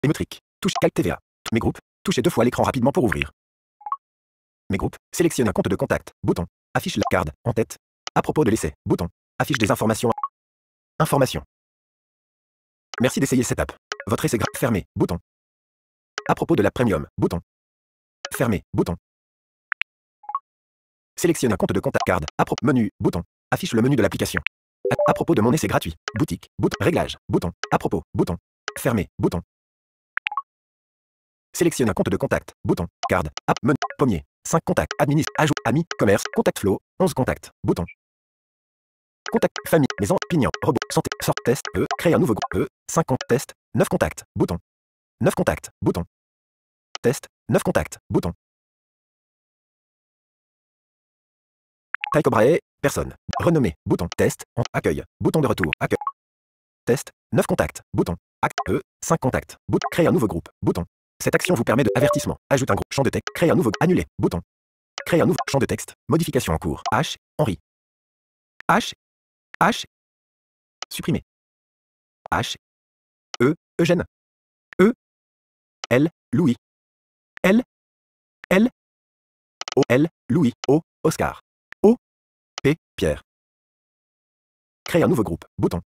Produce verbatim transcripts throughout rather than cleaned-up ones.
Émotrique. Touche Calque T V A. Mes groupes. Touchez deux fois l'écran rapidement pour ouvrir. Mes groupes. Sélectionne un compte de contact. Bouton. Affiche la carte. En tête. À propos de l'essai. Bouton. Affiche des informations. Informations. Merci d'essayer cette app. Votre essai gratuit. Fermé. Bouton. À propos de la premium. Bouton. Fermé. Bouton. Sélectionne un compte de contact. Card. À propos. Menu. Bouton. Affiche le menu de l'application. À, à propos de mon essai gratuit. Boutique. Bouton. Réglage. Bouton. À propos. Bouton. Fermé. Bouton. Sélectionne un compte de contact. Bouton. Card. App. Menu. Pommier. cinq contacts. Administre. Ajout. Amis. Commerce. Contact flow. onze contacts. Bouton. Contact. Famille. Maison. Pignon. Robot. Santé. Sort. Test. E. Créer un nouveau groupe. E. cinq comptes. Test. neuf contacts. Bouton. neuf contacts. Bouton. Test. neuf contacts. Bouton. Taille Cobrae. Personne. Renommé. Bouton. Test. En. Accueil. Bouton de retour. Accueil. Test. neuf contacts. Bouton. Acte. E. cinq contacts. Bouton. Créer un nouveau groupe. Bouton. Cette action vous permet de avertissement. Ajoute un groupe. Champ de texte. Créer un nouveau. Annuler. Bouton. Créer un nouveau champ de texte. Modification en cours. H. Henri. H. H. Supprimer. H. E. Eugène. E. L. Louis. L. L. O. L. Louis. O. Oscar. O. P. Pierre. Créer un nouveau groupe. Bouton.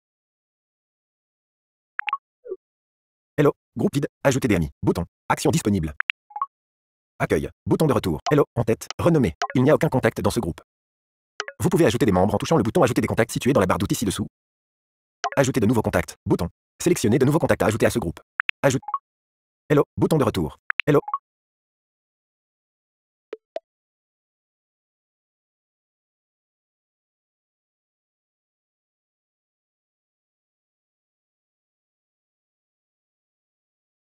Hello. Groupe vide. Ajouter des amis. Bouton. Action disponible. Accueil. Bouton de retour. Hello. En tête. Renommé. Il n'y a aucun contact dans ce groupe. Vous pouvez ajouter des membres en touchant le bouton Ajouter des contacts situé dans la barre d'outils ci-dessous. Ajouter de nouveaux contacts. Bouton. Sélectionnez de nouveaux contacts à ajouter à ce groupe. Ajoute. Hello. Bouton de retour. Hello.